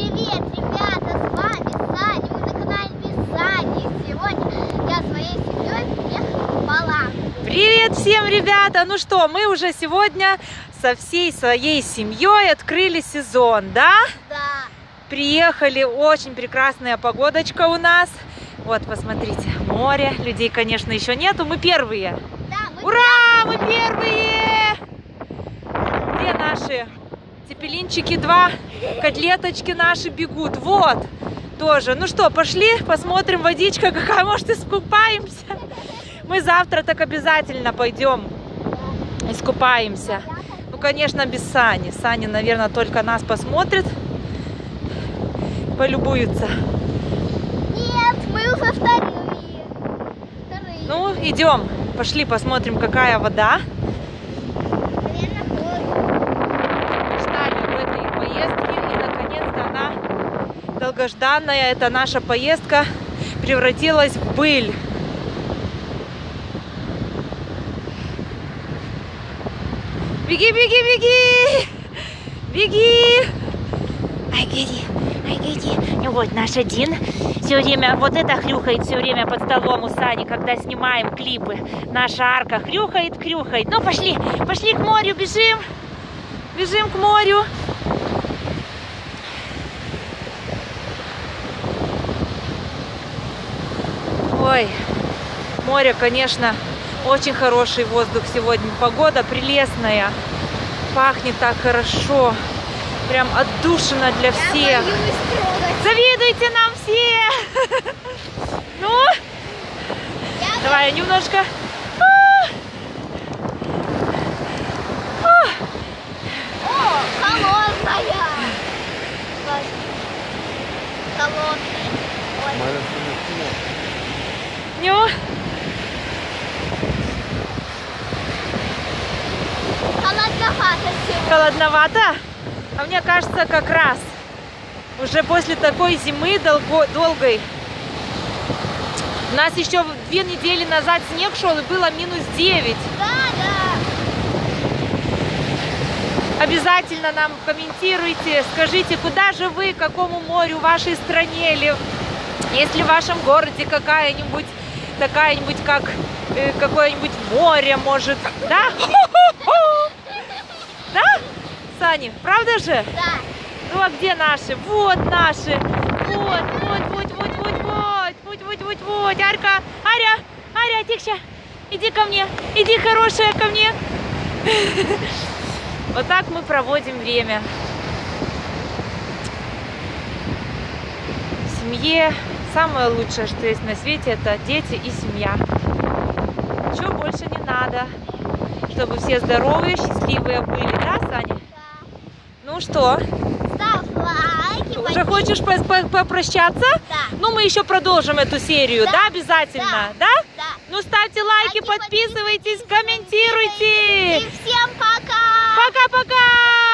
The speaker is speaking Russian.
Привет, ребята, с вами Саня, мы на канале Сани. Сегодня я своей семьей приехала в Палангу. Привет всем, ребята! Ну что, мы уже сегодня со всей своей семьей открыли сезон, да? Да. Приехали, очень прекрасная погодочка у нас. Вот, посмотрите, море, людей, конечно, еще нету, мы первые. Да, Ура, мы первые! Где наши цепелинчики, два котлеточки наши бегут? Вот, тоже. Ну что, пошли, посмотрим, водичка какая, может, искупаемся? Мы завтра так обязательно пойдем, искупаемся. Ну, конечно, без Сани. Саня, наверное, только нас посмотрит, полюбуется. Нет, мы уже вторые. Ну, идем, пошли посмотрим, какая вода. Наверное, Ждали в этой поездке, и наконец-то она долгожданная, эта наша поездка превратилась в быль. Беги, беги, беги! Беги! Ай, гляди. Вот наш один. Все время, вот это хрюхает все время под столом у Сани, когда снимаем клипы. Наша арка хрюхает. Ну, пошли к морю, бежим. Бежим к морю. Ой, море, конечно, очень хороший воздух сегодня. Погода прелестная. Пахнет так хорошо. Прям отдушина для всех. Завидуйте нам все! Ну, давай немножко. О, холодная. Холодная. Ну, Холодновато сегодня. холодновато? А мне кажется, как раз уже после такой зимы долгой. У нас еще 2 недели назад снег шел и было -9. Да. Обязательно нам комментируйте, скажите, куда же вы, к какому морю в вашей стране, или если в вашем городе какая-нибудь такая-нибудь, как какое-нибудь море, может, да? Да, Саня, правда же? Да. Ну а где наши? Вот наши. Вот. Аря, тихо. Иди ко мне. Иди, хорошая, ко мне. Вот так мы проводим время. В семье самое лучшее, что есть на свете, это дети и семья. Ничего больше не надо, чтобы все здоровые, счастливые были, да, Саня? Да. Ну что? Ставь лайки. Уже хочешь попрощаться? Да. Ну, мы еще продолжим эту серию, Да. да, обязательно, да? Да. Ну, ставьте лайки, Лайки, подписывайтесь, И комментируйте. всем пока. Пока-пока!